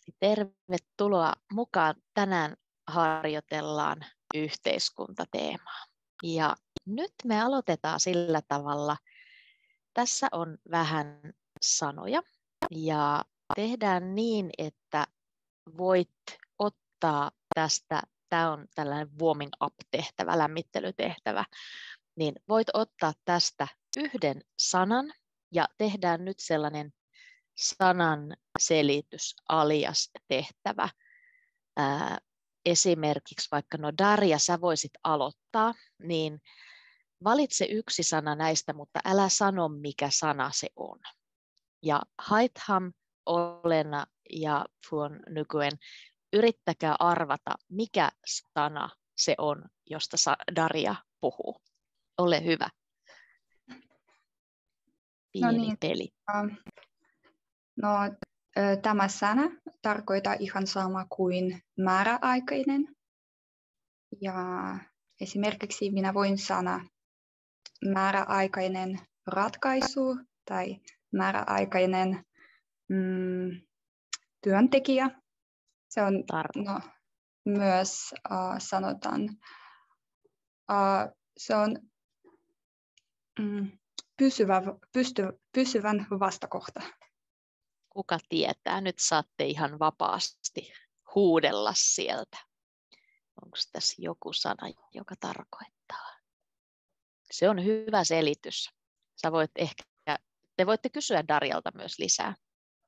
podcasti. Tervetuloa mukaan. Tänään harjoitellaan yhteiskuntateemaa. Ja nyt me aloitetaan sillä tavalla. Tässä on vähän sanoja ja tehdään niin, että voit ottaa tästä, tämä on tällainen warming up-tehtävä, lämmittelytehtävä, niin voit ottaa tästä yhden sanan ja tehdään nyt sellainen sanan selitys alias tehtävä. Esimerkiksi vaikka Darja, sä voisit aloittaa, niin valitse yksi sana näistä, mutta älä sano mikä sana se on. Ja Haitham, Olena ja Fuon Nykyen, yrittäkää arvata mikä sana se on, josta Darja puhuu. Ole hyvä. Pieni peli. Tämä sana tarkoittaa ihan sama kuin määräaikainen. Ja esimerkiksi minä voin sanoa määräaikainen ratkaisu tai määräaikainen työntekijä. Se on myös sanotaan, se on pysyvän vastakohta. Kuka tietää? Nyt saatte ihan vapaasti huudella sieltä. Onko tässä joku sana, joka tarkoittaa? Se on hyvä selitys. Te voitte kysyä Darjalta myös lisää.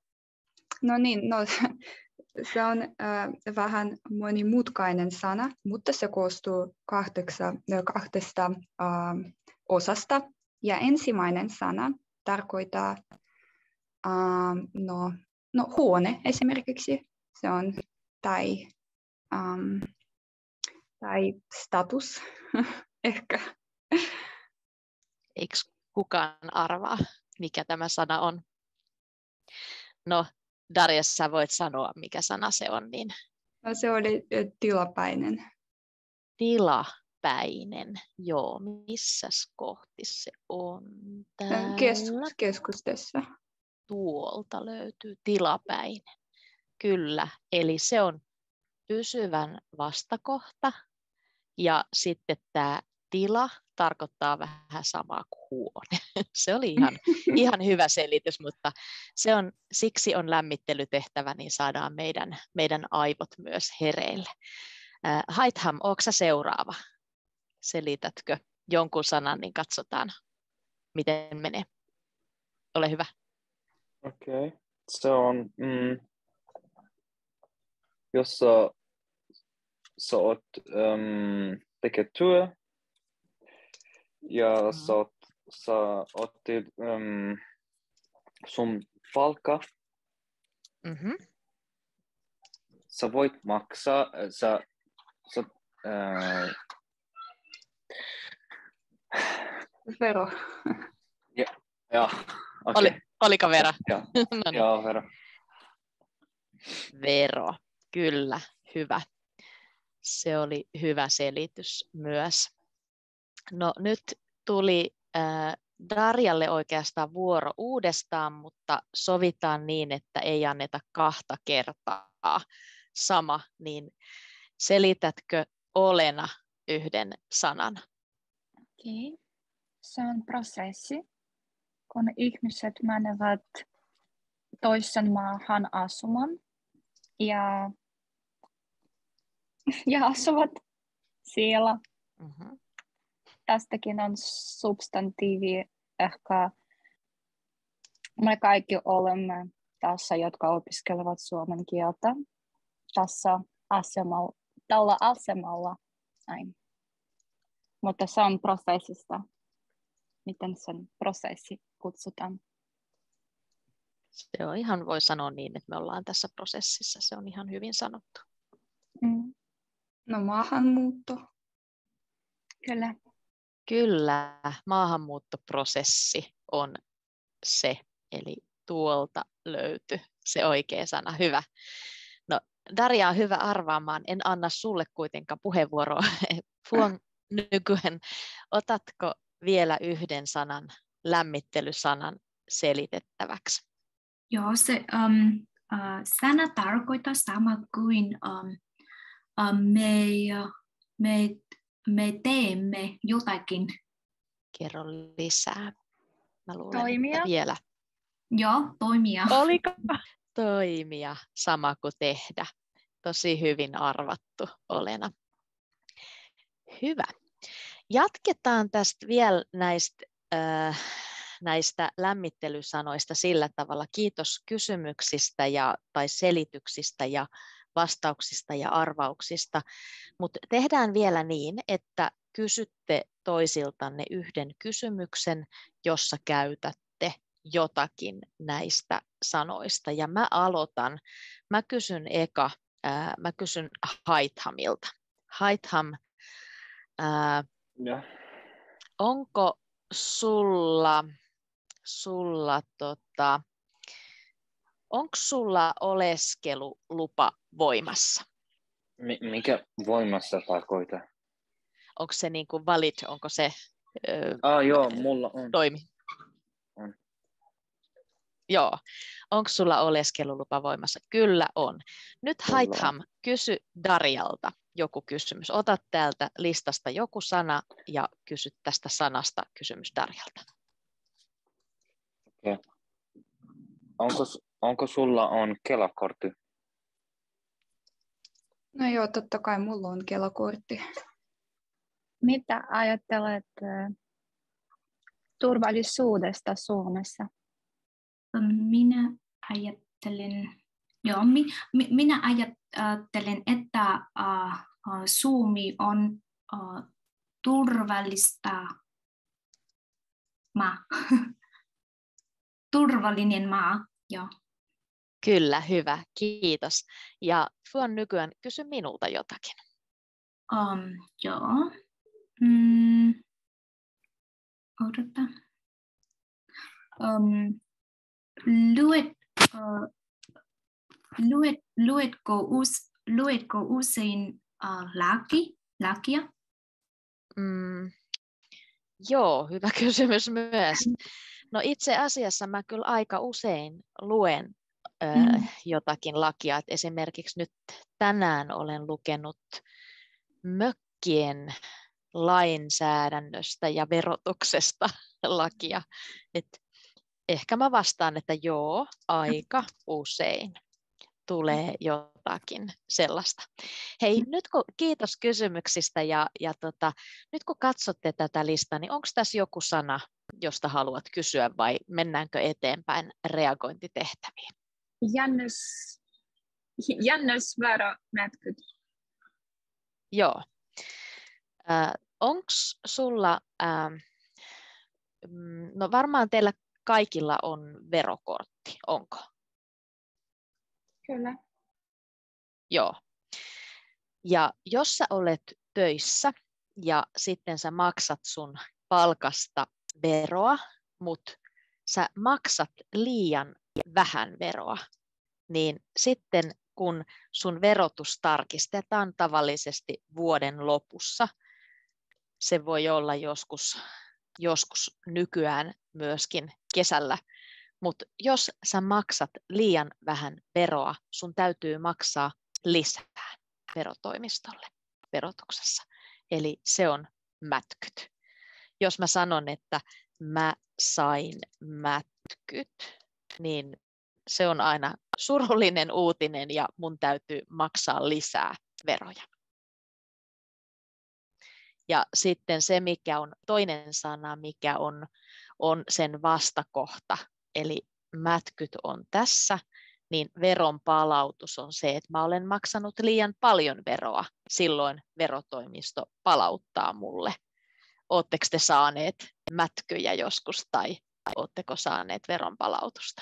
Se on vähän monimutkainen sana, mutta se koostuu kahdesta osasta. Ja ensimmäinen sana tarkoittaa huone esimerkiksi. Se on tai status ehkä. Eikö kukaan arvaa, mikä tämä sana on? No, Darja, sä voit sanoa, mikä sana se on. Niin... No, se oli tilapäinen. Tilapäinen, joo. Missäs kohti se on? Täällä. Keskustassa. Tuolta löytyy tilapäinen. Kyllä, eli se on pysyvän vastakohta. Ja sitten tämä tila tarkoittaa vähän samaa kuin huone. Se oli ihan hyvä selitys, mutta siksi on lämmittelytehtävä, niin saadaan meidän aivot myös hereille. Haitham, ootko sä seuraava? Selitätkö jonkun sanan, niin katsotaan, miten menee. Ole hyvä. Okei. Se on, jos sä oot tekee työ ja sä otit sun palkka, sä voit maksaa, vero. Ja, okay. Oliko vero? Joo, vero. Vero, kyllä, hyvä. Se oli hyvä selitys myös. No nyt tuli Darjalle oikeastaan vuoro uudestaan, mutta sovitaan niin, että ei anneta 2 kertaa sama. Niin selitätkö Olena yhden sanan? Okei. Se on prosessi, kun ihmiset menevät toisen maahan asumaan ja asuvat siellä. Tästäkin on substantiivi. Ehkä me kaikki olemme tässä, jotka opiskelevat suomen kieltä tällä asemalla. Näin. Mutta se on prosessista. Miten sen prosessi kutsutaan? Se on ihan, voi sanoa niin, että me ollaan tässä prosessissa. Se on ihan hyvin sanottu. No, maahanmuutto. Kyllä. Kyllä, maahanmuuttoprosessi on se, eli tuolta löytyi se oikea sana. Hyvä. No, Darja on hyvä arvaamaan. En anna sulle kuitenkaan puheenvuoroa. Fuon Nykyen, otatko vielä yhden sanan, lämmittelysanan selitettäväksi? Joo, se sana tarkoittaa sama kuin me teemme jotakin. Kerro lisää. Mä luulen, Toimia. että vielä. Joo, toimia. Oliko? Toimia, sama kuin tehdä. Tosi hyvin arvattu, Olena. Hyvä. Jatketaan tästä vielä näistä lämmittelysanoista sillä tavalla. Kiitos kysymyksistä tai selityksistä ja vastauksista ja arvauksista. Mutta tehdään vielä niin, että kysytte toisiltanne yhden kysymyksen, jossa käytätte jotakin näistä sanoista. Ja mä aloitan. Mä kysyn mä kysyn Haithamilta. Haitham, onko sulla onko sulla oleskelulupa voimassa? Mikä voimassa tarkoittaa? Onko se niin kuin valid, onko se Joo, mulla on. toimi? On. Joo. Onko sulla oleskelulupa voimassa? Kyllä on. Nyt Haitham, kysy Darjalta joku kysymys. Ota täältä listasta joku sana ja kysy tästä sanasta kysymys Darjalta. Okay. Onko sulla on Kela-kortti? No joo, totta kai mulla on Kela-kortti. Mitä ajattelet turvallisuudesta Suomessa? Minä ajattelen, että Suomi on turvallista maa. Turvallinen maa, joo. Kyllä, hyvä, kiitos. Ja Fuon nykyään kysy minulta jotakin. Joo. Odota. Luetko usein lakia? Joo, hyvä kysymys myös. No itse asiassa mä kyllä aika usein luen jotakin lakia. Et esimerkiksi nyt tänään olen lukenut mökkien lainsäädännöstä ja verotuksesta lakia. Et ehkä mä vastaan, että joo, aika usein tulee jotakin sellaista. Hei, nyt kun, kiitos kysymyksistä ja nyt kun katsotte tätä listaa, niin onko tässä joku sana, josta haluat kysyä vai mennäänkö eteenpäin reagointitehtäviin? Jännösveromätkyt. Joo. Onko sulla, no varmaan teillä kaikilla on verokortti, onko? Kyllä. Joo. Ja jos sä olet töissä ja sitten sä maksat sun palkasta veroa, mutta sä maksat liian vähän veroa, niin sitten kun sun verotus tarkistetaan tavallisesti vuoden lopussa, se voi olla joskus nykyään myöskin kesällä, mutta jos sä maksat liian vähän veroa, sun täytyy maksaa lisää verotoimistolle verotuksessa. Eli se on mätkyt. Jos mä sanon, että mä sain mätkyt, niin se on aina surullinen uutinen ja mun täytyy maksaa lisää veroja. Ja sitten se, mikä on toinen sana, mikä on sen vastakohta, eli mätkyt on tässä, niin veron palautus on se, että mä olen maksanut liian paljon veroa, silloin verotoimisto palauttaa mulle. Oletteko te saaneet mätkyjä joskus tai oletteko saaneet veron palautusta?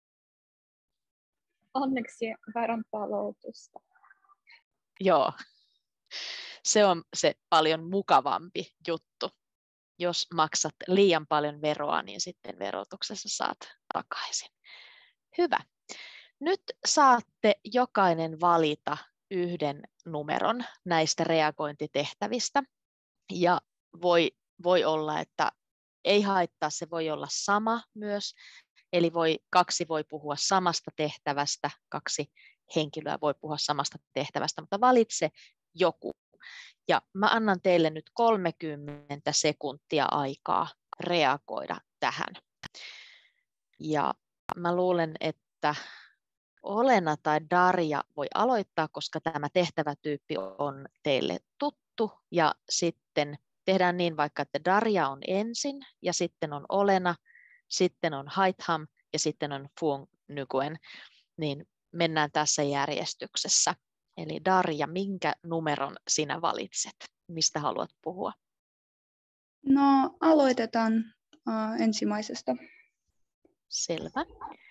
Onneksi veron palautusta. Joo, se on se paljon mukavampi juttu. Jos maksat liian paljon veroa, niin sitten verotuksessa saat takaisin. Hyvä. Nyt saatte jokainen valita yhden numeron näistä reagointitehtävistä. Ja voi olla, että ei haittaa, se voi olla sama myös. Eli kaksi voi puhua samasta tehtävästä, kaksi henkilöä voi puhua samasta tehtävästä, mutta valitse joku. Ja mä annan teille nyt 30 sekuntia aikaa reagoida tähän. Ja mä luulen, että Olena tai Darja voi aloittaa, koska tämä tehtävätyyppi on teille tuttu. Ja sitten tehdään niin vaikka, että Darja on ensin ja sitten on Olena, sitten on Haitham ja sitten on Phuong Nguyen. Niin mennään tässä järjestyksessä. Eli Darja, minkä numeron sinä valitset? Mistä haluat puhua? No, aloitetaan ensimmäisestä. Selvä.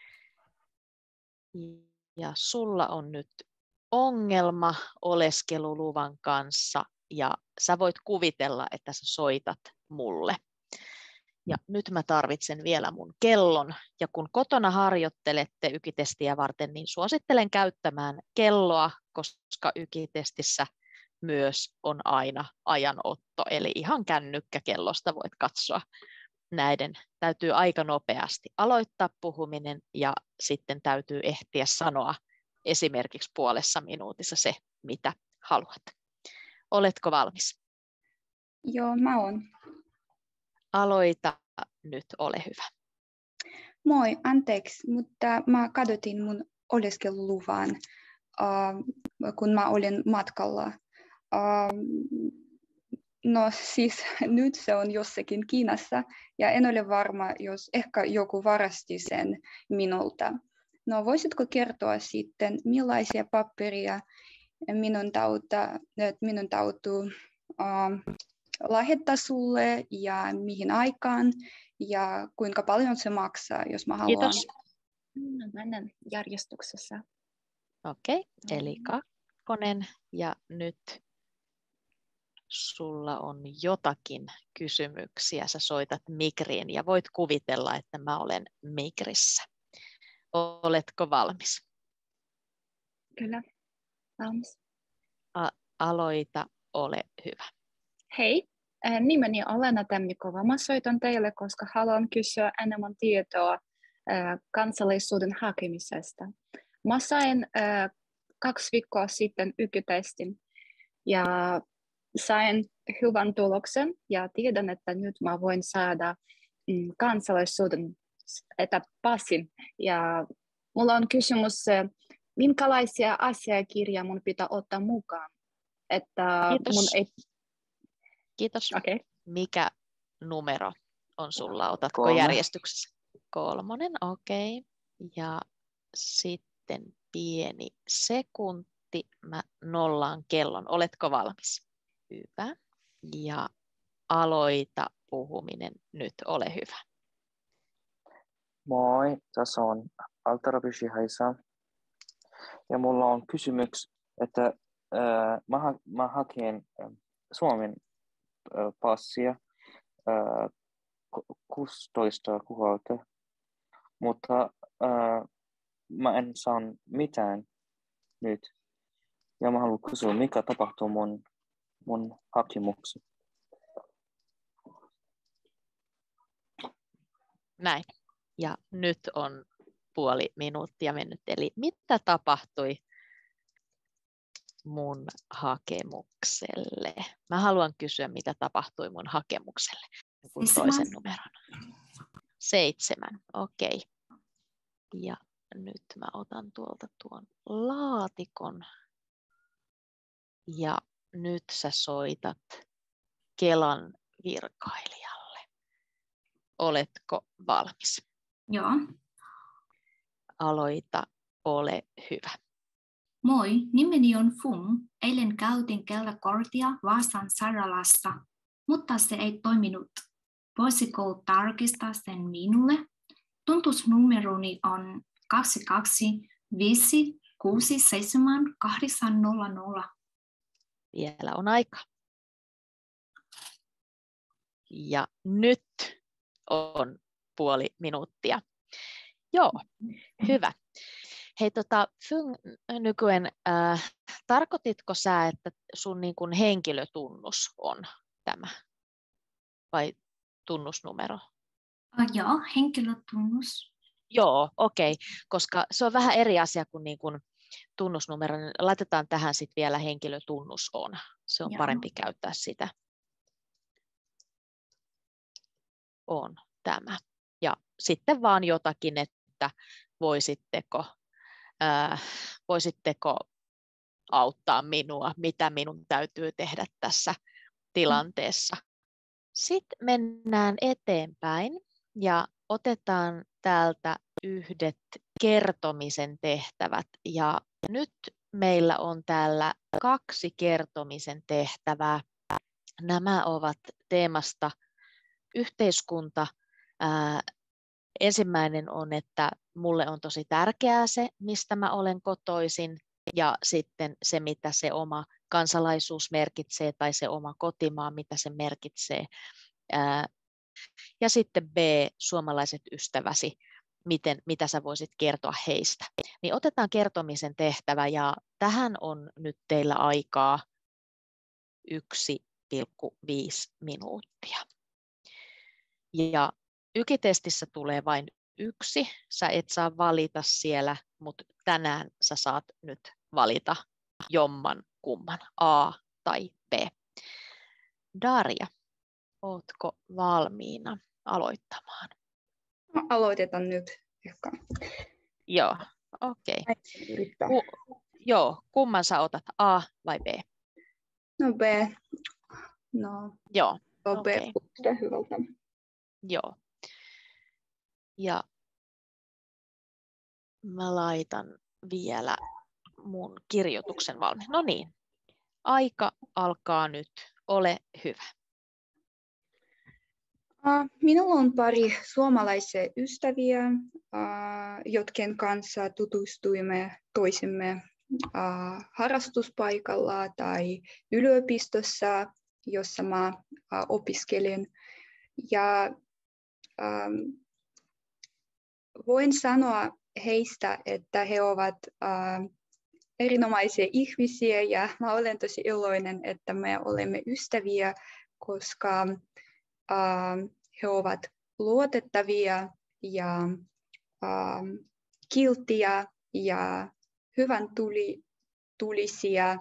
Ja sulla on nyt ongelma oleskeluluvan kanssa ja sä voit kuvitella, että sä soitat mulle. Ja nyt mä tarvitsen vielä mun kellon. Ja kun kotona harjoittelette ykitestiä varten, niin suosittelen käyttämään kelloa, koska ykitestissä myös on aina ajanotto. Eli ihan kännykkäkellosta voit katsoa näiden. Täytyy aika nopeasti aloittaa puhuminen ja sitten täytyy ehtiä sanoa esimerkiksi puolessa minuutissa se, mitä haluat. Oletko valmis? Joo, mä oon. Aloita nyt, ole hyvä. Moi, anteeksi, mutta mä kadotin mun oleskeluluvan, kun mä olin matkalla. No siis nyt se on jossakin Kiinassa ja en ole varma, jos ehkä joku varasti sen minulta. No voisitko kertoa sitten, millaisia paperia minun täytyy lähettää sulle ja mihin aikaan ja kuinka paljon se maksaa, jos mä haluan. Kiitos. Mennään järjestyksessä. Okei, eli 2 ja nyt sulla on jotakin kysymyksiä. Sä soitat Migriin ja voit kuvitella, että mä olen Migrissä. Oletko valmis? Kyllä, valmis. Aloita, ole hyvä. Hei, nimeni on Olena Temnikova. Mä soitan teille, koska haluan kysyä enemmän tietoa kansalaisuuden hakemisesta. Mä sain 2 viikkoa sitten ykitestin ja sain hyvän tuloksen ja tiedän, että nyt mä voin saada kansalaisuuden passin. Ja mulla on kysymys, minkälaisia asiakirjoja mun pitää ottaa mukaan? Että Kiitos. mun ei... Kiitos. Okay. Mikä numero on sulla? Otatko 3. järjestyksessä? 3, okei. Ja sitten pieni sekunti. Mä nollaan kellon. Oletko valmis? Hyvä. Ja aloita puhuminen nyt. Ole hyvä. Moi, tässä on Altarabishi Haisa. Ja mulla on kysymys, että mä haken Suomen passia 16 kuukautta, mutta mä en saa mitään nyt. Ja mä haluan kysyä, mikä tapahtuu mun hakemuksi. Näin. Ja nyt on puoli minuuttia mennyt. Eli mitä tapahtui mun hakemukselle? Mä haluan kysyä, mitä tapahtui mun hakemukselle. Toisen numeron. 7, okei. Ja nyt mä otan tuolta tuon laatikon. Ja nyt sä soitat Kelan virkailijalle. Oletko valmis? Joo. Aloita, ole hyvä. Moi, nimeni on Phuong. Eilen käytin Kela-korttia Vaasan sairaalassa, mutta se ei toiminut. Voisiko tarkistaa sen minulle? Tuntusnumeroni on 2256780. Vielä on aika. Ja nyt on puoli minuuttia. Joo, hyvä. Hei, Phuong Nguyen, tarkoititko sä, että sun niin kuin henkilötunnus on tämä vai tunnusnumero? Joo, henkilötunnus. Joo, okei, koska se on vähän eri asia kuin, tunnusnumero. Laitetaan tähän sitten vielä henkilötunnus on. Se on Joo. parempi käyttää sitä. On tämä. Ja sitten vaan jotakin, että voisitteko auttaa minua, mitä minun täytyy tehdä tässä tilanteessa. Sitten mennään eteenpäin ja otetaan täältä yhdet kertomisen tehtävät. Ja nyt meillä on täällä 2 kertomisen tehtävää. Nämä ovat teemasta yhteiskunta. Ensimmäinen on, että mulle on tosi tärkeää se, mistä mä olen kotoisin, ja sitten se, mitä se oma kansalaisuus merkitsee, tai se oma kotimaa, mitä se merkitsee. Ja sitten B, suomalaiset ystäväsi, mitä sä voisit kertoa heistä. Niin otetaan kertomisen tehtävä, ja tähän on nyt teillä aikaa 1,5 minuuttia. Ja ykitestissä tulee vain 1. Sä et saa valita siellä, mutta tänään sä saat nyt valita jomman kumman, A tai B. Darja, ootko valmiina aloittamaan? No, aloitetaan nyt ehkä. Joo, okei. Yrittää. Joo, kumman sä otat, A vai B? No B. No, Joo, B kuulostaa hyvältä. Joo. Ja mä laitan vielä mun kirjoituksen valmiin. No niin, aika alkaa nyt. Ole hyvä. Minulla on pari suomalaisia ystäviä, joiden kanssa tutustuimme toisemme harrastuspaikalla tai yliopistossa, jossa mä opiskelin. Ja voin sanoa heistä, että he ovat erinomaisia ihmisiä, ja mä olen tosi iloinen, että me olemme ystäviä, koska he ovat luotettavia ja kilttiä ja hyvän tulisia.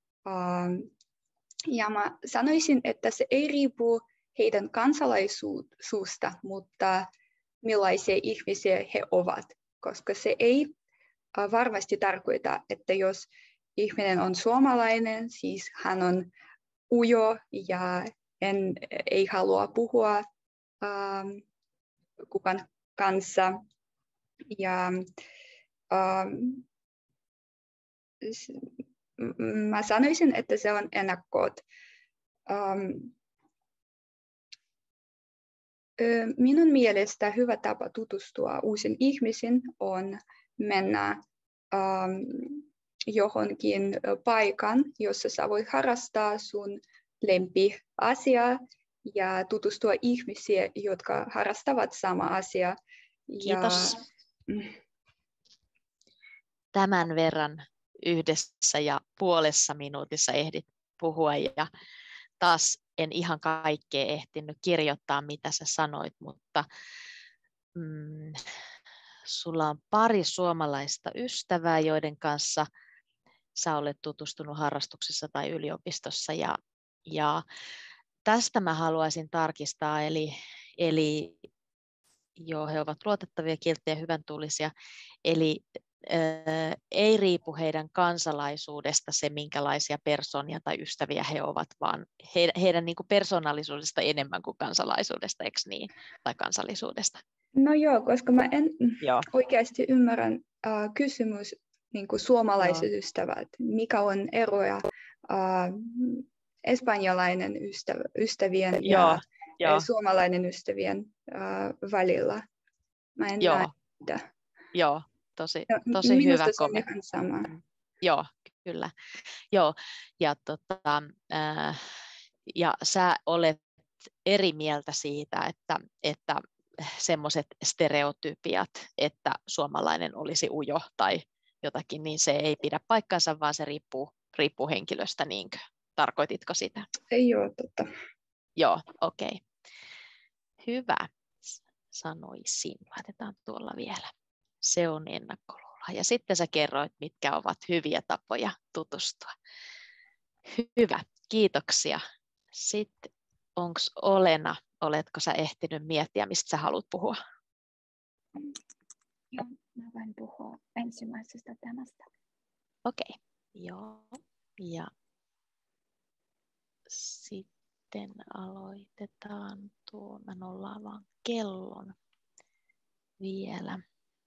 Ja mä sanoisin, että se ei riipu heidän kansalaisuudesta, mutta millaisia ihmisiä he ovat, koska se ei varmasti tarkoita, että jos ihminen on suomalainen, siis hän on ujo ja ei halua puhua kukaan kanssa. Ja mä sanoisin, että se on ennakkoot. Minun mielestä hyvä tapa tutustua uusiin ihmisiin on mennä johonkin paikan, jossa sä voit harrastaa sun lempiasiaa ja tutustua ihmisiä, jotka harrastavat samaa asiaa. Kiitos. Tämän verran 1,5 minuutissa ehdit puhua, ja taas en ihan kaikkea ehtinyt kirjoittaa, mitä sä sanoit, mutta sulla on pari suomalaista ystävää, joiden kanssa sä olet tutustunut harrastuksessa tai yliopistossa, ja tästä mä haluaisin tarkistaa, eli joo, he ovat luotettavia, kilttejä, hyvän tuulisia, eli ei riipu heidän kansalaisuudesta se, minkälaisia persoonia tai ystäviä he ovat, vaan heidän niin kuin persoonallisuudesta enemmän kuin kansalaisuudesta, eikö niin? Tai kansallisuudesta. No joo, koska mä en oikeasti ymmärrän kysymys niin kuin suomalaiset ystävät. Mikä on eroja espanjalainen ystävien ja suomalainen ystävien välillä? Mä en näe sitä. Joo. Tosi hyvä kommentti. Minusta se on ihan sama. Joo, kyllä. Joo, ja sä olet eri mieltä siitä, että semmoiset stereotypiat, että suomalainen olisi ujo tai jotakin, niin se ei pidä paikkansa, vaan se riippuu henkilöstä, niinkö? Tarkoititko sitä? Ei ole totta. Joo, okei. Hyvä, sanoisin. Laitetaan tuolla vielä. Se on ennakkoluulo. Ja sitten sä kerroit, mitkä ovat hyviä tapoja tutustua. Hyvä, kiitoksia. Sitten onko Olena, oletko sä ehtinyt miettiä, mistä sä haluat puhua? Joo, mä voin puhua ensimmäisestä teemasta. Okei, joo. Ja sitten aloitetaan tuo, mä nollaan vaan kellon vielä.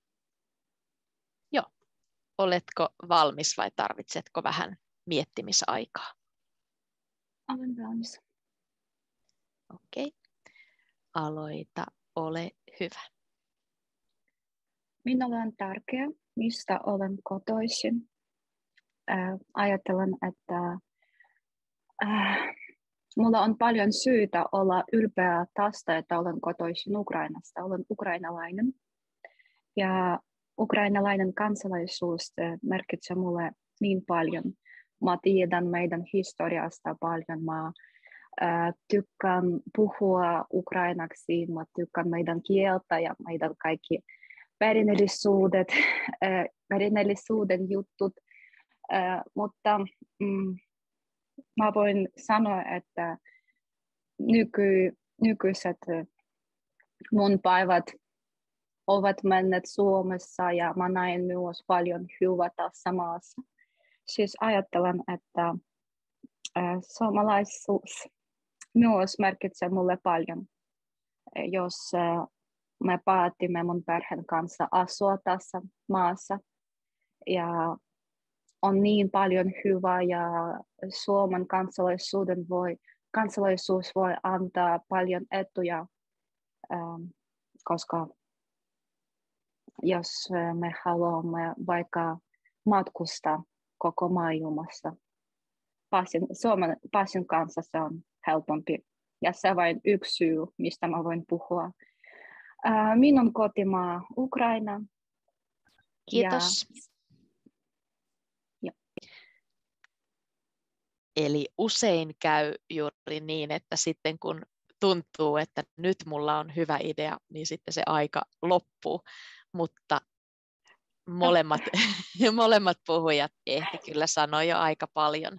Joo, oletko valmis vai tarvitsetko vähän miettimisaikaa? Olen valmis. Okei, aloita, ole hyvä. Minulle on tärkeää, mistä olen kotoisin. Ajattelen, että mulla on paljon syytä olla ylpeä tästä, että olen kotoisin Ukrainasta. Olen ukrainalainen. Ja ukrainalainen kansalaisuus merkitsee mulle niin paljon. Mä tiedän meidän historiasta paljon. Mä tykkään puhua ukrainaksi. Mä tykkään meidän kieltä ja meidän kaikki perinnöllisyyden jutut. Mutta mä voin sanoa, että nykyiset mun päivät ovat menneet Suomessa ja mä näen myös paljon hyvää tässä maassa. Siis ajattelen, että suomalaisuus myös merkitsee mulle paljon. Jos me päätimme mun perheen kanssa asua tässä maassa ja on niin paljon hyvää ja Suomen kansalaisuus voi antaa paljon etuja, koska jos me haluamme vaikka matkustaa koko maailmassa, passin kanssa se on helpompi. Ja se on vain yksi syy, mistä mä voin puhua. Minun kotimaa Ukraina. Kiitos. Eli usein käy juuri niin, että sitten kun tuntuu, että nyt mulla on hyvä idea, niin sitten se aika loppuu. Mutta molemmat puhujat ehti kyllä sanoa jo aika paljon.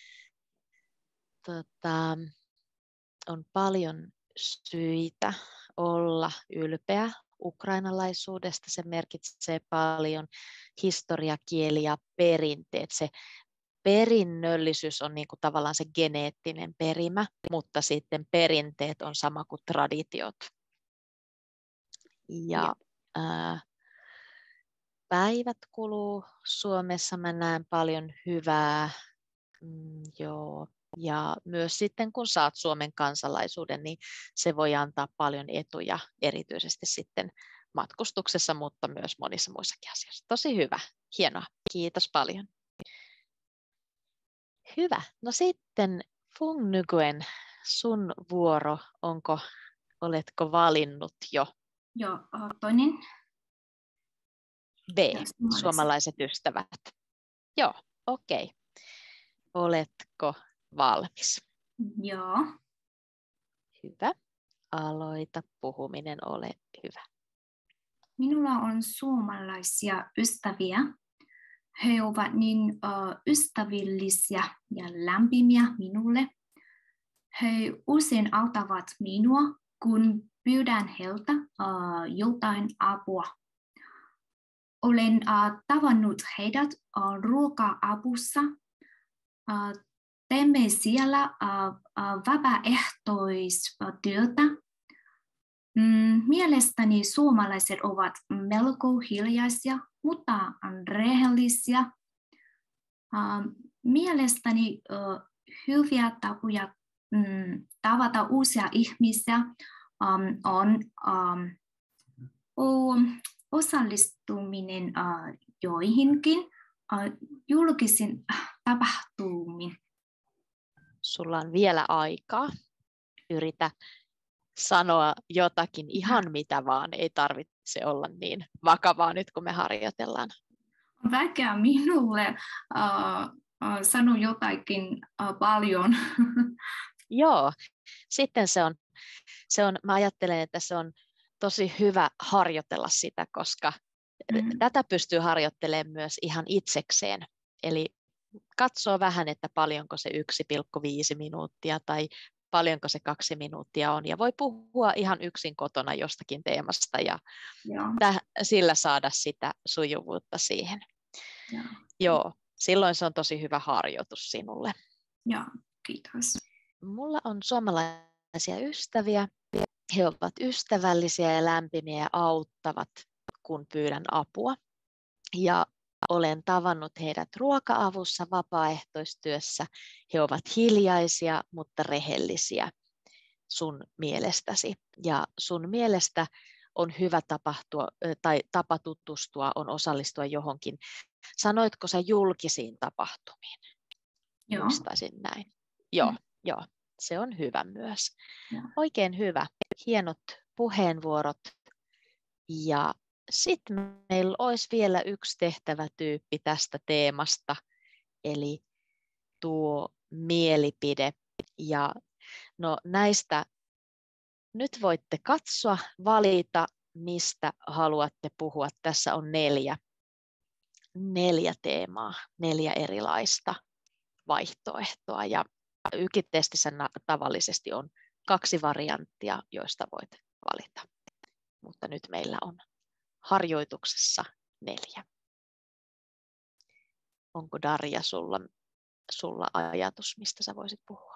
On paljon syitä olla ylpeä ukrainalaisuudesta. Se merkitsee paljon historia, kieli ja perinteet. Se perinnöllisyys on niin kuin tavallaan se geneettinen perimä, mutta sitten perinteet on sama kuin traditiot. Ja päivät kuluu Suomessa, mä näen paljon hyvää. Joo. Ja myös sitten kun saat Suomen kansalaisuuden, niin se voi antaa paljon etuja, erityisesti sitten matkustuksessa, mutta myös monissa muissakin asioissa. Tosi hyvä, hienoa, kiitos paljon. Hyvä, no sitten Fung Nguyen, sun vuoro, oletko valinnut jo? Joo, toinen. B, suomalaiset ystävät. Joo, okei. Oletko valmis? Joo. Hyvä. Aloita puhuminen, ole hyvä. Minulla on suomalaisia ystäviä. He ovat niin ystävällisiä ja lämpimiä minulle. He usein auttavat minua, kun pyydän heiltä jotain apua. Olen tavannut heidät ruoka-apussa. Teemme siellä vapaaehtoistyötä. Mielestäni suomalaiset ovat melko hiljaisia, mutta rehellisiä. Mielestäni hyviä tapoja tavata uusia ihmisiä on osallistuminen joihinkin julkisiin tapahtumiin. Sulla on vielä aikaa. Yritä sanoa jotakin ihan mitä vaan. Ei tarvitse olla niin vakavaa nyt, kun me harjoitellaan. Vaikka minulle sano jotakin paljon. Joo, sitten mä ajattelen, että se on tosi hyvä harjoitella sitä, koska tätä pystyy harjoittelemaan myös ihan itsekseen. Eli katsoo vähän, että paljonko se 1,5 minuuttia tai paljonko se 2 minuuttia on. Ja voi puhua ihan yksin kotona jostakin teemasta ja sillä saada sitä sujuvuutta siihen. Joo, silloin se on tosi hyvä harjoitus sinulle. Joo, kiitos. Mulla on suomalaisia ystäviä. He ovat ystävällisiä ja lämpimiä ja auttavat, kun pyydän apua. Ja olen tavannut heidät ruoka-avussa vapaaehtoistyössä. He ovat hiljaisia, mutta rehellisiä sun mielestäsi. Ja sun mielestä on hyvä tapa tutustua, on osallistua johonkin. Sanoitko sä julkisiin tapahtumiin? Joo. Muistaisin näin. Joo, se on hyvä myös. Joo. Oikein hyvä. Hienot puheenvuorot. Ja sitten meillä olisi vielä yksi tehtävätyyppi tästä teemasta, eli tuo mielipide. Ja no näistä nyt voitte katsoa, valita, mistä haluatte puhua. Tässä on 4 teemaa, 4 erilaista vaihtoehtoa. Ja YKIT-testissä tavallisesti on 2 varianttia, joista voit valita. Mutta nyt meillä on harjoituksessa 4. Onko Darja sulla ajatus, mistä sä voisit puhua?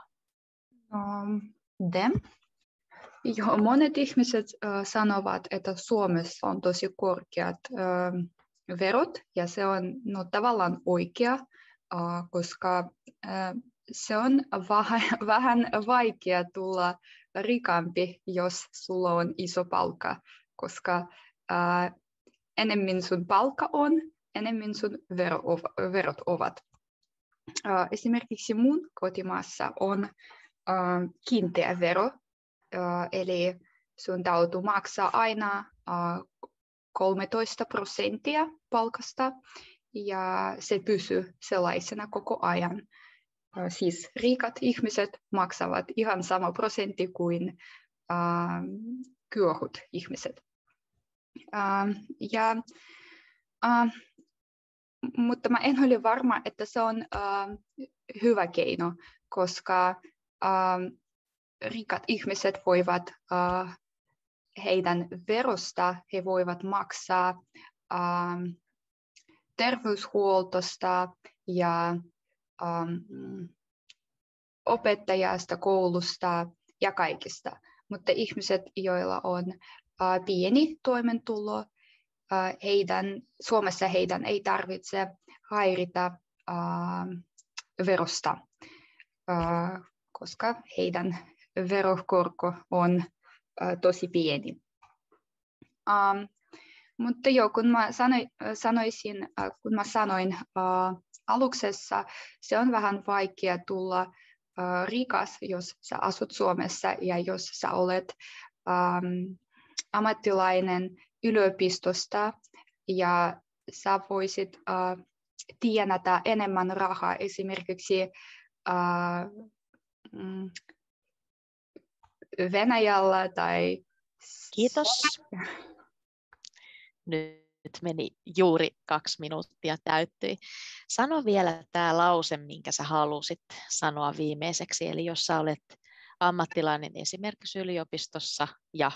Joo, monet ihmiset sanovat, että Suomessa on tosi korkeat verot, ja se on tavallaan oikea, koska se on vähän vaikea tulla rikkaampi, jos sulla on iso palkka, koska enemmän sun palkka on, enemmän sun verot ovat. Esimerkiksi mun kotimaassa on kiinteä vero, eli sun täytyy maksaa aina 13% palkasta, ja se pysyy sellaisena koko ajan. Siis rikat ihmiset maksavat ihan sama prosentti kuin köyhät ihmiset. Mutta mä en ole varma, että se on hyvä keino, koska rikat ihmiset voivat heidän verosta, he voivat maksaa terveyshuoltosta ja opettajasta, koulusta ja kaikista. Mutta ihmiset, joilla on pieni toimeentulo, Suomessa heidän ei tarvitse häiritä verosta, koska heidän verokorko on tosi pieni. Mutta joo, kun mä sanoin aluksessa, se on vähän vaikea tulla rikas, jos sä asut Suomessa ja jos sä olet ammattilainen yliopistosta ja sä voisit tienata enemmän rahaa esimerkiksi Venäjällä tai... Kiitos. Nyt meni juuri 2 minuuttia täyttyi. Sano vielä tämä lause, minkä sä halusit sanoa viimeiseksi. Eli jos sä olet ammattilainen esimerkiksi yliopistossa ja...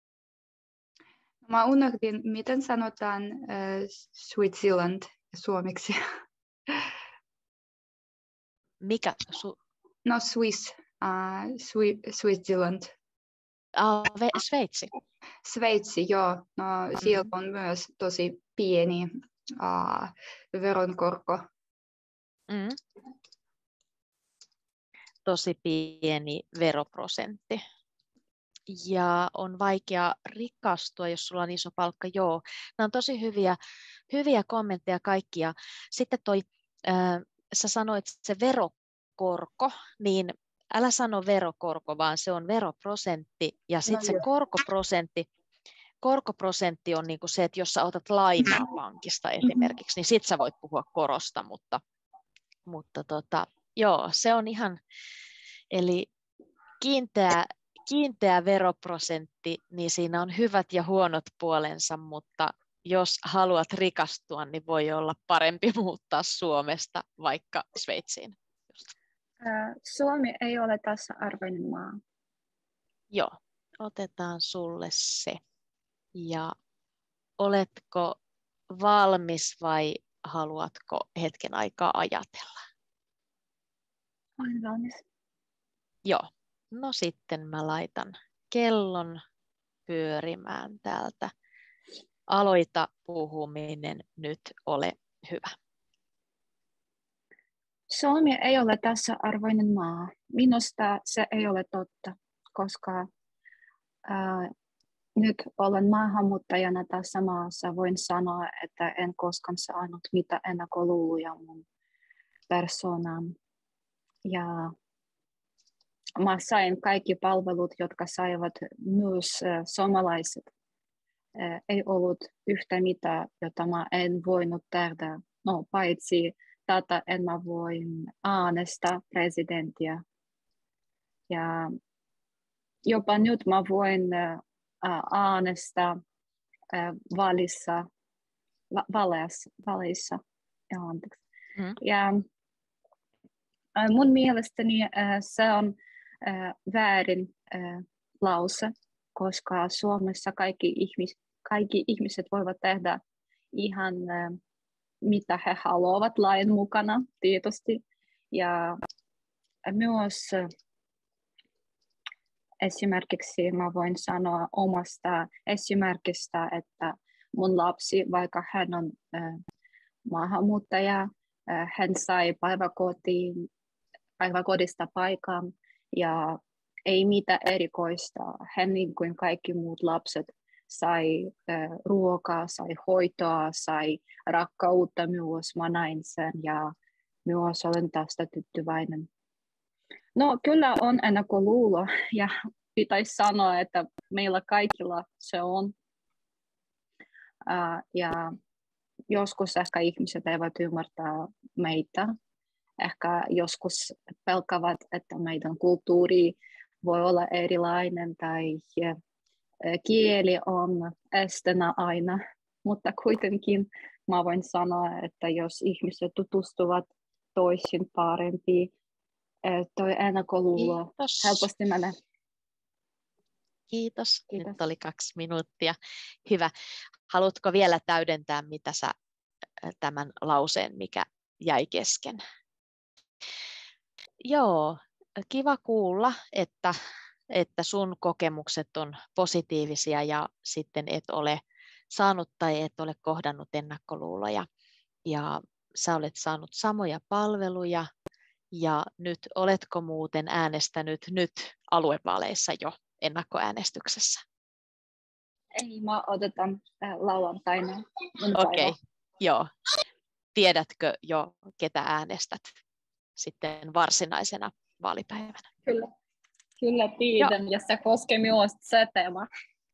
Mä unohdin, miten sanotaan Switzerland suomeksi. Mikä? No Switzerland. Sveitsi. Sveitsi, joo. No, siellä on myös tosi pieni veronkorko. Tosi pieni veroprosentti. Ja on vaikea rikastua, jos sulla on iso palkka. Joo, nämä on tosi hyviä kommentteja kaikkia. Sitten sä sanoit se verokorko, niin älä sano verokorko, vaan se on veroprosentti. Ja sitten se korkoprosentti on niinku se, että jos sä otat lainaa pankista esimerkiksi, niin sitten sä voit puhua korosta, mutta joo, se on ihan, eli kiinteä veroprosentti, niin siinä on hyvät ja huonot puolensa, mutta jos haluat rikastua, niin voi olla parempi muuttaa Suomesta vaikka Sveitsiin. Just. Suomi ei ole tasa-arvoinen maa. Joo, otetaan sulle se. Ja oletko valmis vai haluatko hetken aikaa ajatella? Olen valmis. Joo, no sitten mä laitan kellon pyörimään täältä. Aloita puhuminen nyt, ole hyvä. Suomi ei ole tasa-arvoinen maa. Minusta se ei ole totta, koska nyt olen maahanmuuttajana tässä maassa. Voin sanoa, että en koskaan saanut mitään ennakkoluuloja mun persoonaan. Ja mä sain kaikki palvelut, jotka saivat myös suomalaiset. Ei ollut yhtä mitään, jota mä en voinut tehdä. No, paitsi tätä en mä voin äänestää presidenttiä. Ja jopa nyt mä voin äänestää vaaleissa. Ja mun mielestäni se on väärin lause, koska Suomessa kaikki ihmiset voivat tehdä ihan mitä he haluavat lain mukana tietysti. Ja myös esimerkiksi mä voin sanoa omasta esimerkistä, että mun lapsi, vaikka hän on maahanmuuttaja, hän sai päiväkodista paikan ja ei mitään erikoista. Hän niin kuin kaikki muut lapset sai ruokaa, sai hoitoa, sai rakkautta myös, mä näin sen ja myös olen tästä tyytyväinen. No kyllä on ennakkoluulo ja pitäisi sanoa, että meillä kaikilla se on. Ja joskus ehkä ihmiset eivät ymmärtää meitä. Ehkä joskus pelkävät, että meidän kulttuuri voi olla erilainen tai kieli on esteenä aina. Mutta kuitenkin mä voin sanoa, että jos ihmiset tutustuvat toisiin parempi, toi ennakkoluulo helposti menee. Kiitos. Nyt oli 2 minuuttia. Hyvä. Haluatko vielä täydentää, mitä sä tämän lauseen, mikä jäi kesken? Joo, kiva kuulla, että sun kokemukset on positiivisia ja sitten et ole saanut tai et ole kohdannut ennakkoluuloja. Ja sä olet saanut samoja palveluja ja nyt oletko muuten äänestänyt nyt aluevaaleissa jo ennakkoäänestyksessä? Ei, mä odotan lauantaina. Okei, joo. Tiedätkö jo, ketä äänestät sitten varsinaisena vaalipäivänä? Kyllä tiedän, ja se koskee myös se teema.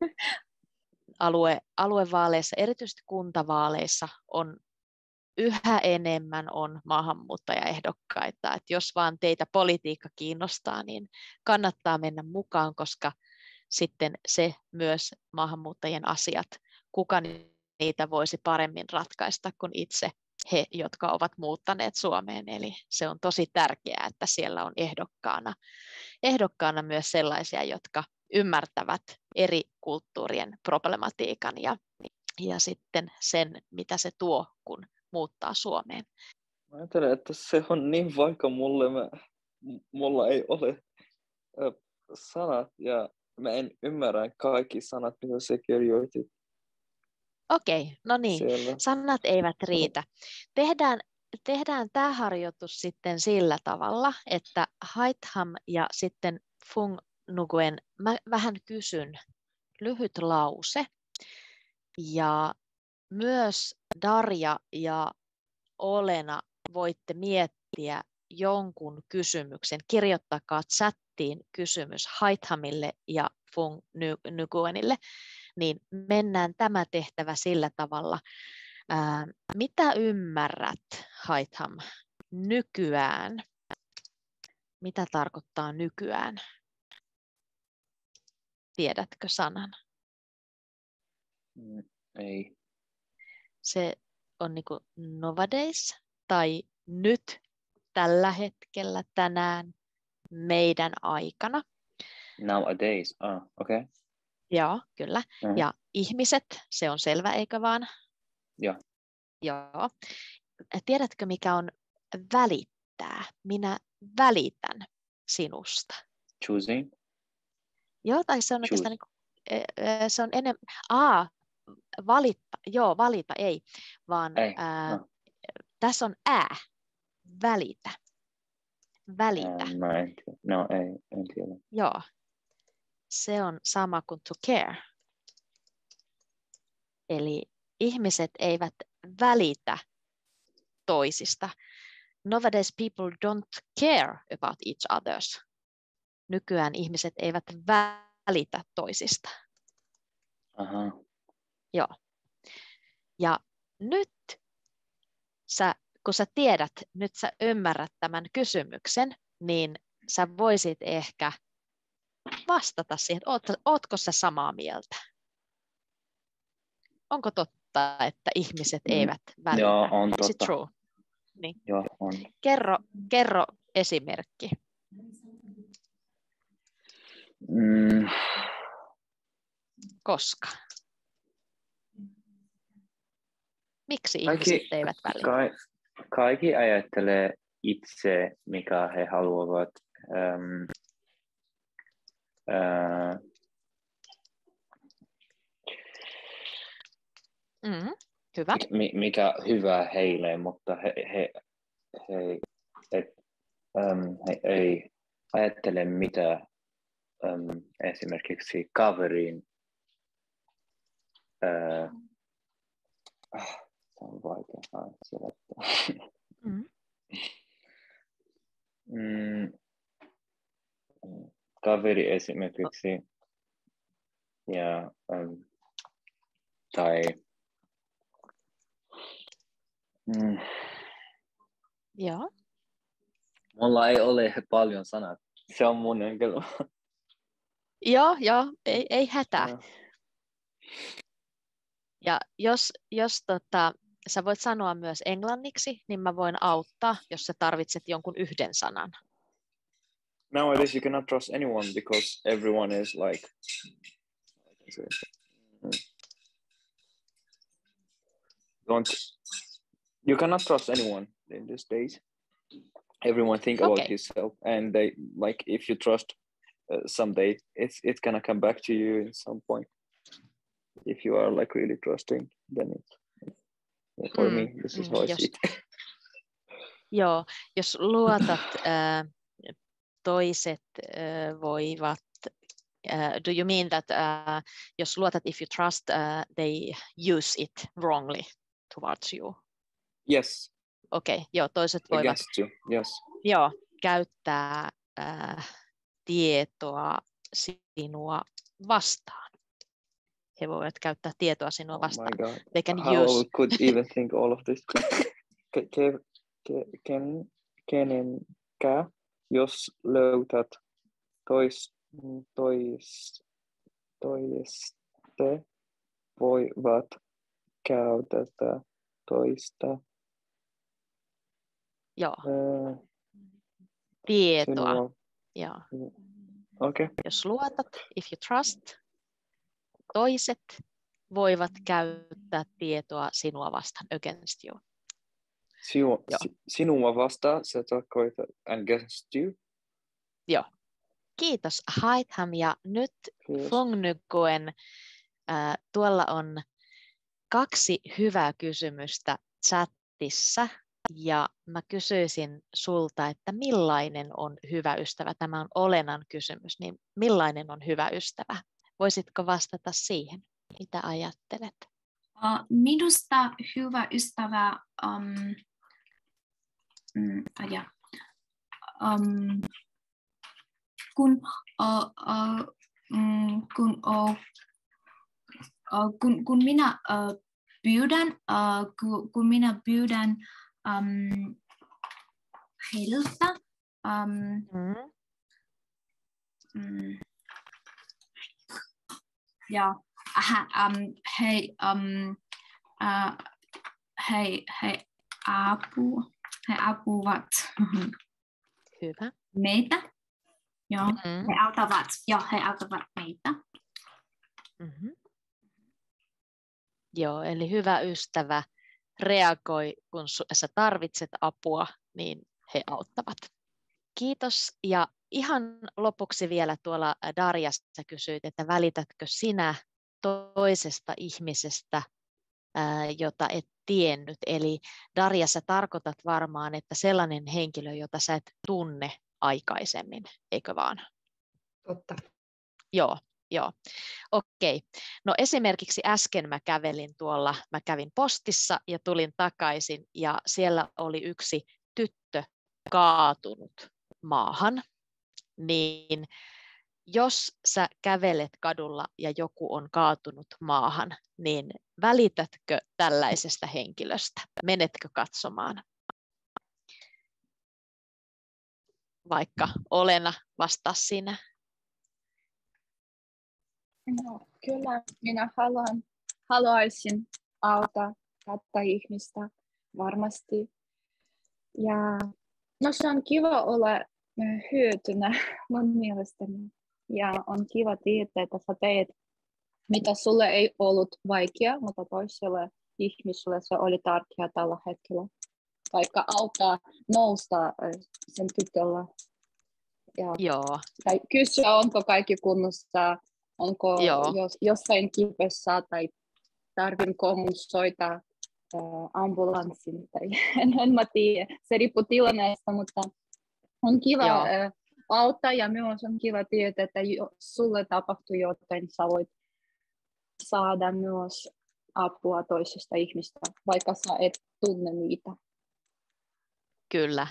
Aluevaaleissa, erityisesti kuntavaaleissa, on yhä enemmän on maahanmuuttajaehdokkaita. Et jos vaan teitä politiikka kiinnostaa, niin kannattaa mennä mukaan, koska sitten se myös maahanmuuttajien asiat, kuka niitä voisi paremmin ratkaista kuin itse he, jotka ovat muuttaneet Suomeen. Eli se on tosi tärkeää, että siellä on ehdokkaana myös sellaisia, jotka ymmärtävät eri kulttuurien problematiikan ja sitten sen, mitä se tuo, kun muuttaa Suomeen. Mä ajattelen, että se on niin vaikka mulla ei ole sanat ja mä en ymmärrä kaikki sanat, mitä sä kirjoitit. Okei, no niin, siellä. Sanat eivät riitä. Tehdään tämä harjoitus sitten sillä tavalla, että Haitham ja sitten Fung Nguyen, mä vähän kysyn lyhyt lause. Ja myös Darja ja Olena voitte miettiä jonkun kysymyksen. Kirjoittakaa chattiin kysymys Haithamille ja Fung Nguyenille. Niin mennään tämä tehtävä sillä tavalla. Mitä ymmärrät, Haitham, nykyään? Mitä tarkoittaa nykyään? Tiedätkö sanan? Ei. Se on niinku nowadays tai nyt, tällä hetkellä, tänään, meidän aikana. Nowadays, okei. Joo, kyllä. Mm. Ja ihmiset, se on selvä, eikö vaan? Joo. Joo. Tiedätkö, mikä on välittää? Minä välitän sinusta. Choosing. Joo, tai se on Choose. oikeastaan se on enemmän. Valita. Joo, valita ei, vaan Ei. tässä on välitä. Välitä. Mä en tiedä. No, en tiedä. Joo. Se on sama kuin to care. Eli ihmiset eivät välitä toisista. Nowadays people don't care about each others. Nykyään ihmiset eivät välitä toisista. Aha. Joo. Ja nyt kun sä tiedät, nyt sä ymmärrät tämän kysymyksen, niin sä voisit ehkä vastata siihen, ootko sä samaa mieltä? Onko totta, että ihmiset eivät välitä? Joo, on Is it totta. true? Niin. Joo, on. Kerro esimerkki. Koska? Miksi ihmiset eivät välitä? Kaikki ajattelee itse, mikä he haluavat. Hyvä. Mikä hyvä heille, mutta he ei ajattele mitä esimerkiksi kaverin se on vaikea selittää. Kaveri esimerkiksi ja tai Joo. mulla ei ole paljon sanat. Se on mun ongelma. Joo, ei hätää. Ja jos sä voit sanoa myös englanniksi, niin mä voin auttaa, jos sä tarvitset jonkun yhden sanan. Nowadays you cannot trust anyone because everyone is like you cannot trust anyone in these days. Everyone think about himself, and they like if you trust someday it's gonna come back to you in some point. If you are like really trusting, then it's for me this is how I see it. Joo, jos luotat, toiset voivat. Do you mean that jos luotat, if you trust, they use it wrongly towards you? Yes. Okei, joo, toiset voivat. Against you, yes. Joo, käyttää tietoa sinua vastaan. He voivat käyttää tietoa sinua vastaan. Oh my God. They can How use. I could even think all of this. Kenenkä, jos löytät toiste voivat käyttää toista. Joo. Tietoa. Joo. Okay. Jos luotat, if you trust, toiset voivat käyttää tietoa sinua vastaan, against you. Sinua vastaan, se tarkoittaa against you? Joo. Kiitos Haitham, ja nyt Fongnykuen, tuolla on 2 hyvää kysymystä chatissa, ja mä kysyisin sulta, että millainen on hyvä ystävä? Tämä on Olenan kysymys, niin millainen on hyvä ystävä? Voisitko vastata siihen? Mitä ajattelet? Minusta hyvä ystävä kun minä pyydän heiltä ja he apuvat Hyvä. meitä. Joo, Mm-hmm. he auttavat meitä. Mm-hmm. Joo, eli hyvä ystävä reagoi, kun sä tarvitset apua, niin he auttavat. Kiitos. Ja ihan lopuksi vielä tuolla Darja, sä kysyit, että välitätkö sinä toisesta ihmisestä, jota et tiennyt. Eli Darja, sä tarkoitat varmaan, että sellainen henkilö, jota sä et tunne aikaisemmin, eikö vaan? Totta. Joo. Okei. No esimerkiksi äsken mä kävin postissa ja tulin takaisin ja siellä oli yksi tyttö kaatunut maahan, niin jos sä kävelet kadulla ja joku on kaatunut maahan, niin välitätkö tällaisesta henkilöstä? Menetkö katsomaan? Vaikka Olena, vastaa sinä. No, kyllä minä haluaisin auttaa tätä ihmistä varmasti. Ja no, se on kiva olla hyötynä mun mielestäni. Ja on kiva tietää, että sä teet, mitä sulle ei ollut vaikea, mutta toiselle ihmiselle se oli tärkeää tällä hetkellä. Vaikka auttaa nousta sen tytöllä. Joo. Tai kysyä, onko kaikki kunnossa, onko jossain kipeässä tai tarvinko mun soittaa ambulanssin. Tai en mä tiedä, se riippuu tilanteesta, mutta on kiva auttaa ja myös on kiva tietää, että sulle tapahtuu jotain, sä voit saada myös apua toisesta ihmistä, vaikka sä et tunne niitä. Kyllä.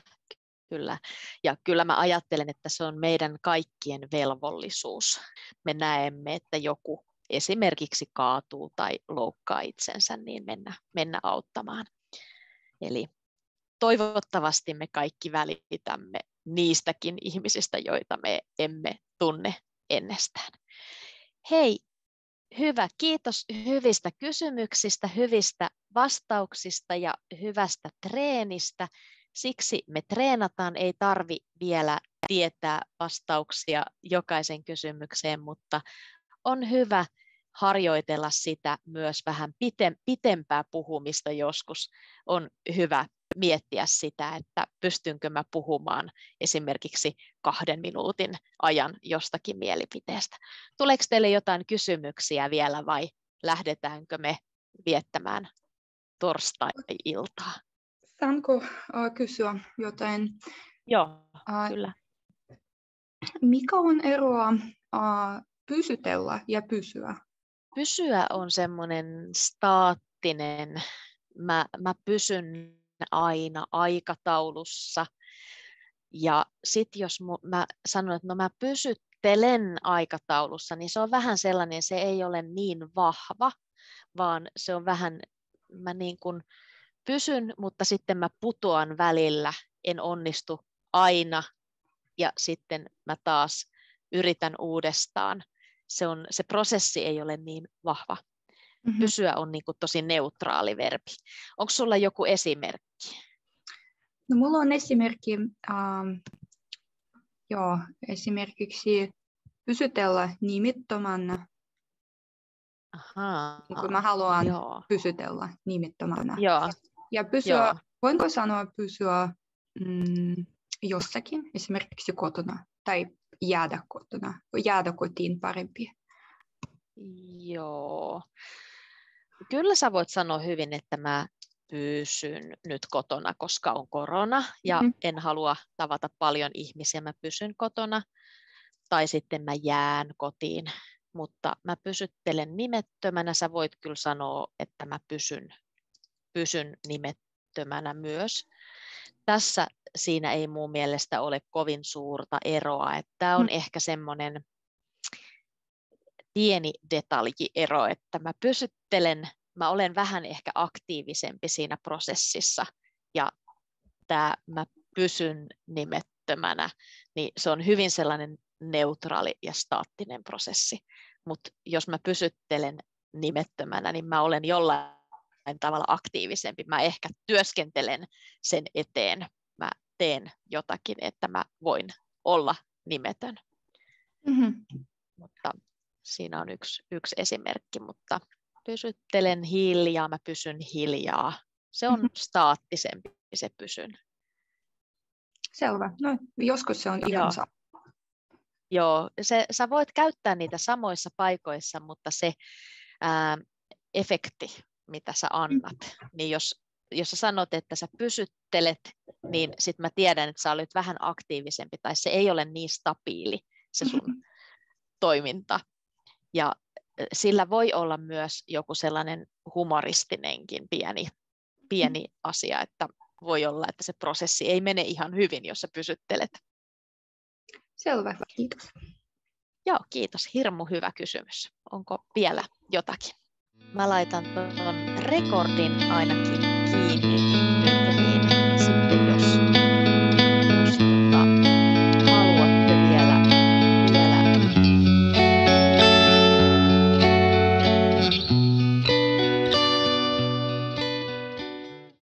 Ja kyllä mä ajattelen, että se on meidän kaikkien velvollisuus. Me että joku esimerkiksi kaatuu tai loukkaa itsensä, niin mennä auttamaan. Eli toivottavasti me kaikki välitämme niistäkin ihmisistä, joita me emme tunne ennestään. Hei, hyvä. Kiitos hyvistä kysymyksistä, hyvistä vastauksista ja hyvästä treenistä. Siksi me treenataan, ei tarvi vielä tietää vastauksia jokaisen kysymykseen, mutta on hyvä harjoitella sitä myös vähän pitempää puhumista joskus. On hyvä miettiä sitä, että pystynkö mä puhumaan esimerkiksi 2 minuutin ajan jostakin mielipiteestä. Tuleeko teille jotain kysymyksiä vielä vai lähdetäänkö me viettämään torstai-iltaa? Saanko kysyä jotain? Joo, kyllä. Mikä on eroa pysytellä ja pysyä? Pysyä on semmoinen staattinen. Mä pysyn aina aikataulussa. Ja sitten jos mä sanon, että mä pysyttelen aikataulussa, niin se on vähän sellainen, se ei ole niin vahva, vaan se on vähän, mä niin kuin pysyn, mutta sitten mä putoan välillä, en onnistu aina ja sitten mä taas yritän uudestaan. Se prosessi ei ole niin vahva. Mm-hmm. Pysyä on niin kuin tosi neutraali verbi. Onko sulla joku esimerkki? No, mulla on esimerkki, esimerkiksi pysytellä nimettömänä. Ahaa, kun mä haluan pysytellä nimettömänä. Joo. Ja pysyä, voinko sanoa pysyä jossakin, esimerkiksi kotona, tai jäädä kotona, jäädä kotiin parempi. Joo. Kyllä sä voit sanoa hyvin, että mä pysyn nyt kotona, koska on korona ja en halua tavata paljon ihmisiä, mä pysyn kotona. Tai sitten mä jään kotiin, mutta mä pysyttelen nimettömänä. Sä voit kyllä sanoa, että mä pysyn nimettömänä myös. Tässä siinä ei mun mielestä ole kovin suurta eroa. Tämä on ehkä semmoinen pieni detaljiero, että mä pysyttelen, mä olen vähän ehkä aktiivisempi siinä prosessissa ja mä pysyn nimettömänä, niin se on hyvin sellainen neutraali ja staattinen prosessi. Mutta jos mä pysyttelen nimettömänä, niin mä olen jollain tavalla aktiivisempi. Mä ehkä työskentelen sen eteen. Mä teen jotakin, että mä voin olla nimetön. Mm-hmm. Mutta siinä on yksi esimerkki, mutta pysyttelen hiljaa, mä pysyn hiljaa. Se on staattisempi, se pysyn. Selvä. No, joskus se on ihan sama. Joo, sä voit käyttää niitä samoissa paikoissa, mutta se efekti, mitä sä annat, niin jos sä sanot, että sä pysyttelet, niin sit mä tiedän, että sä olet vähän aktiivisempi, tai se ei ole niin stabiili, se sun toiminta. Ja sillä voi olla myös joku sellainen humoristinenkin pieni asia, että voi olla, että se prosessi ei mene ihan hyvin, jos sä pysyttelet. Selvä, kiitos. Joo, kiitos. Hirmu hyvä kysymys. Onko vielä jotakin? Mä laitan tuon rekordin ainakin kiinni nyt.